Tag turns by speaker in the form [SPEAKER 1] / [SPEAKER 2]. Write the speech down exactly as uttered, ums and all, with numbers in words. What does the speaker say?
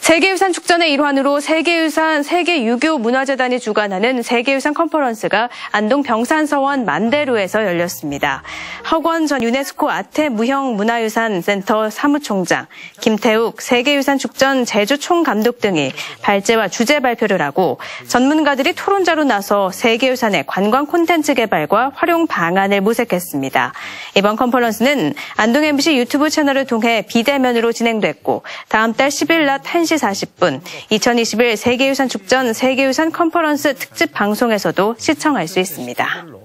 [SPEAKER 1] 세계유산 축전의 일환으로 세계유산 세계유교문화재단이 주관하는 세계유산 컨퍼런스가 안동 병산서원 만대루에서 열렸습니다. 허권 전 유네스코 아태무형문화유산센터 사무총장, 김태욱 세계유산 축전 제주총감독 등이 발제와 주제 발표를 하고 전문가들이 토론자로 나서 세계유산의 관광 콘텐츠 개발과 활용 방안을 모색했습니다. 이번 컨퍼런스는 안동 엠비씨 유튜브 채널을 통해 비대면으로 진행됐고 다음 달 십일 낮 한 시 사십 분 이천이십일 세계유산 축전 세계유산 컨퍼런스 특집 방송에서도 시청할 수 있습니다.